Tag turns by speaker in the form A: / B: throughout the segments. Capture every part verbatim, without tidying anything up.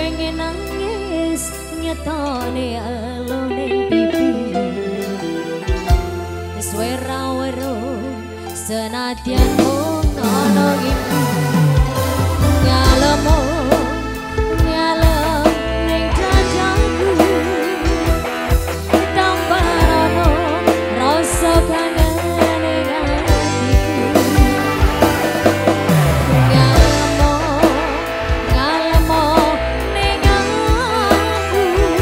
A: pengen nangis nyetone alone pipi suara wero senadyan mung ana iki nyalemu nyalem ning jajaku tambarono rasa kangen ning atiku nyalemu nyalemu ning aku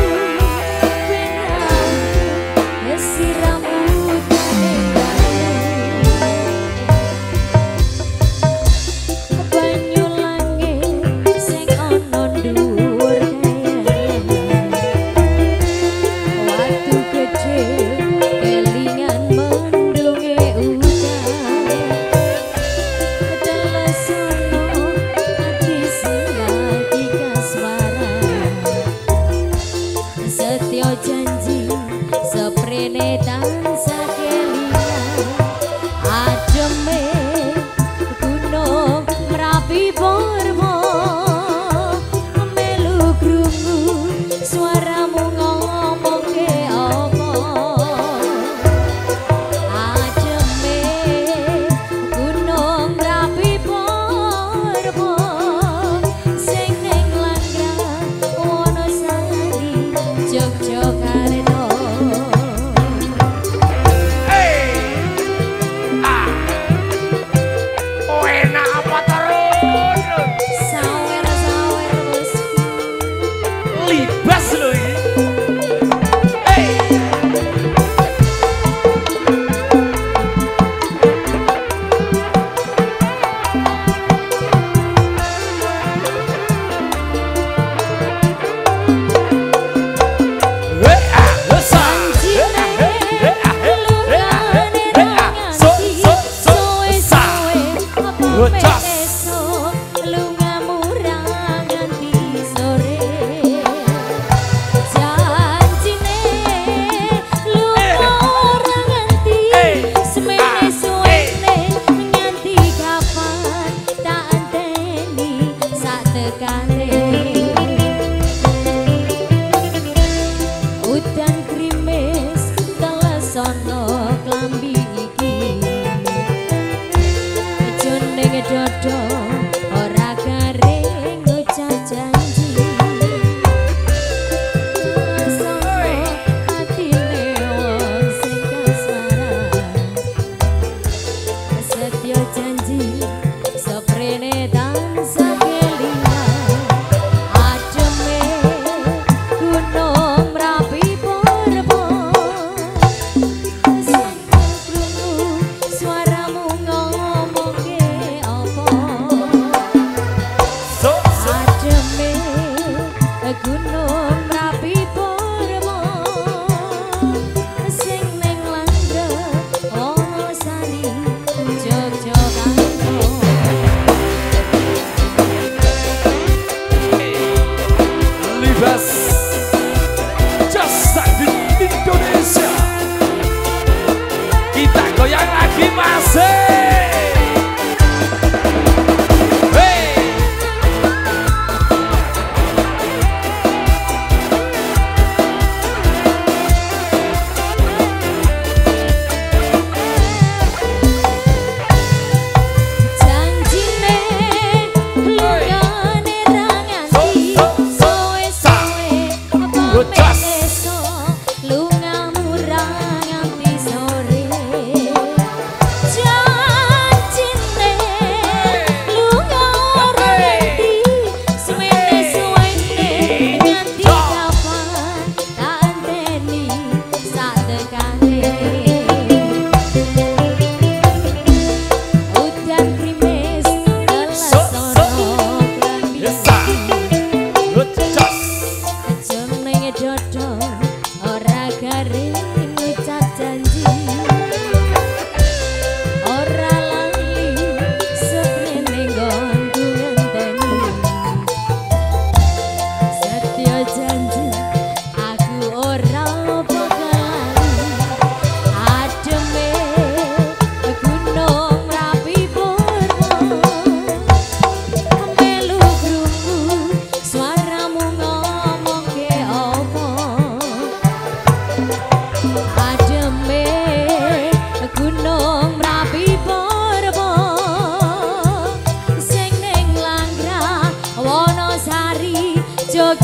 A: ben siramu banyu langit sing ana dhuwur waktu kecil kelingan mendunge udan ketelesono ati selagi kasmaran setyo janji seprene tansah kelingan ademe gunung merapi bormo melu krungu suaramu ngomong ke apa ademe gunung merapi bormo sing ning langgang Wonosari Yogyakarta.
B: Oh enak apa terus?
A: Sawer sawer bos.
B: Libaz lho iki. Hey. Hey, ah, lesa.
A: Janjine lungane
B: So,
A: rangati
B: so, so,
A: soe-soe apa
B: Lucas.
A: esok lungamu ra nganti sore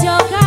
A: Joka